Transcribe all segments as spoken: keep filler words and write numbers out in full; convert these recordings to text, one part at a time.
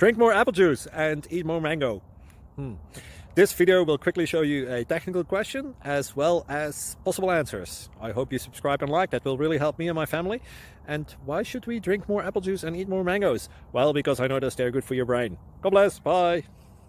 Drink more apple juice and eat more mango. Hmm. This video will quickly show you a technical question as well as possible answers. I hope you subscribe and like, that will really help me and my family. And why should we drink more apple juice and eat more mangoes? Well, because I noticed they're good for your brain. God bless, bye!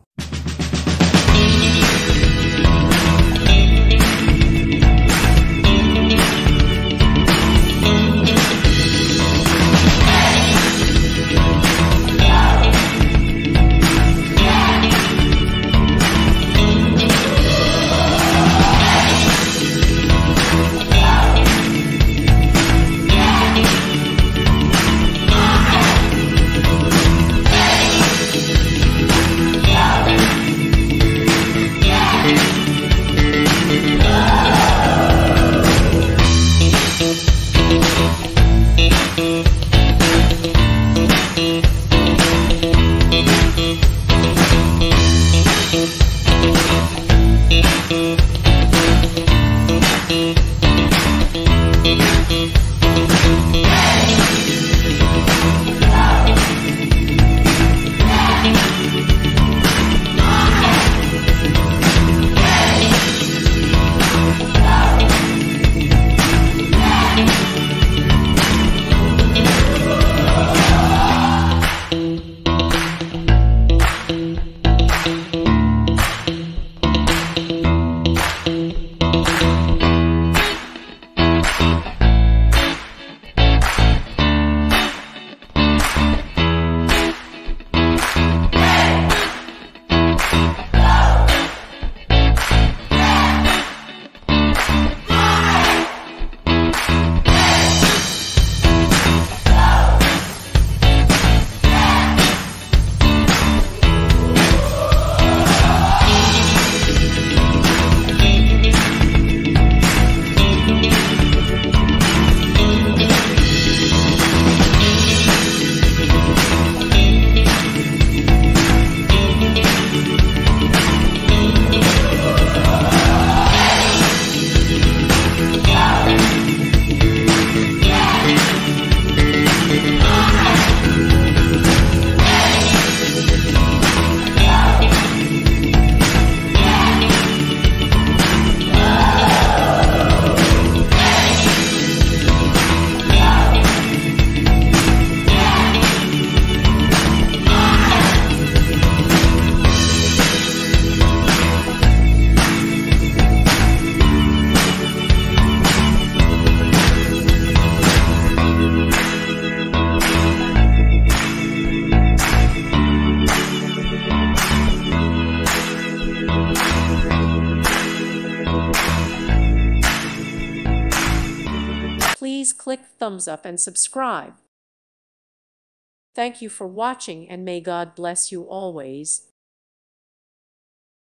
Please click thumbs up and subscribe. Thank you for watching, and may God bless you always.